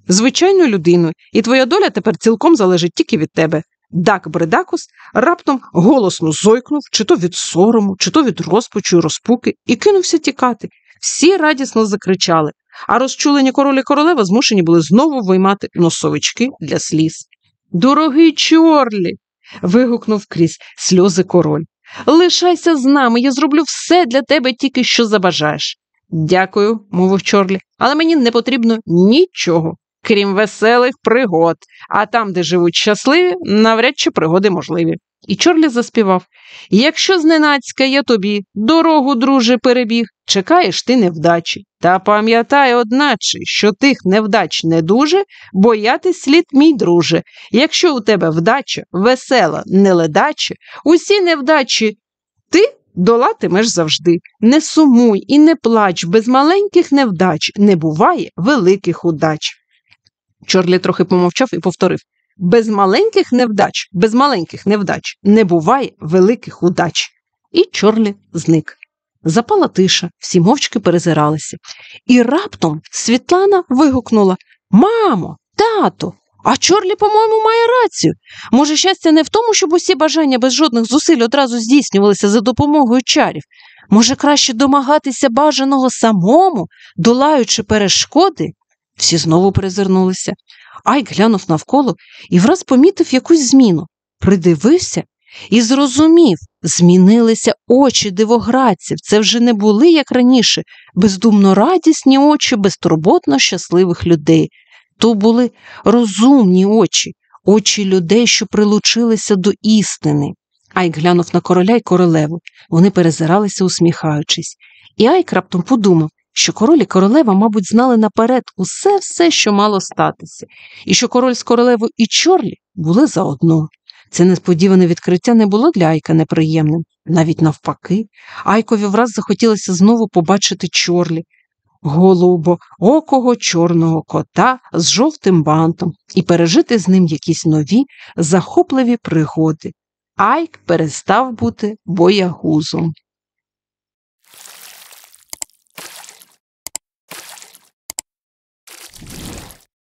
звичайною людиною, і твоя доля тепер цілком залежить тільки від тебе. Дак Бридакус раптом голосно зойкнув, чи то від сорому, чи то від розпачу й розпуки, і кинувся тікати. Всі радісно закричали, а розчулені король і королева змушені були знову виймати носовички для сліз. «Дорогий Чорлі!» – вигукнув крізь сльози король. «Лишайся з нами, я зроблю все для тебе тільки, що забажаєш». «Дякую», – мовив Чорлі, «але мені не потрібно нічого, крім веселих пригод, а там, де живуть щасливі, навряд чи пригоди можливі». І Чорлі заспівав: «Якщо зненацька я тобі дорогу, друже, перебіг, чекаєш ти невдачі. Та пам'ятай, одначе, що тих невдач не дуже, боятись слід, мій друже. Якщо у тебе вдача, весела, неледача, усі невдачі ти долатимеш завжди. Не сумуй і не плач, без маленьких невдач не буває великих удач». Чорлі трохи помовчав і повторив: без маленьких невдач не буває великих удач. І Чорлі зник. Запала тиша, всі мовчки перезиралися. І раптом Світлана вигукнула: «Мамо, тато, а Чорлі, по-моєму, має рацію. Може, щастя не в тому, щоб усі бажання без жодних зусиль одразу здійснювалися за допомогою чарів? Може, краще домагатися бажаного самому, долаючи перешкоди?» Всі знову перезирнулися. Айк глянув навколо і враз помітив якусь зміну. Придивився і зрозумів, змінилися очі дивоградців. Це вже не були, як раніше, бездумно радісні очі безтурботно щасливих людей. То були розумні очі, очі людей, що прилучилися до істини. Айк глянув на короля й королеву. Вони перезиралися, усміхаючись. І Айк раптом подумав, що король і королева, мабуть, знали наперед усе, що мало статися, і що король з королевою і Чорлі були заодно. Це несподіване відкриття не було для Айка неприємним, навіть навпаки. Айкові враз захотілося знову побачити Чорлі, голубоокого чорного кота з жовтим бантом, і пережити з ним якісь нові, захопливі пригоди. Айк перестав бути боягузом.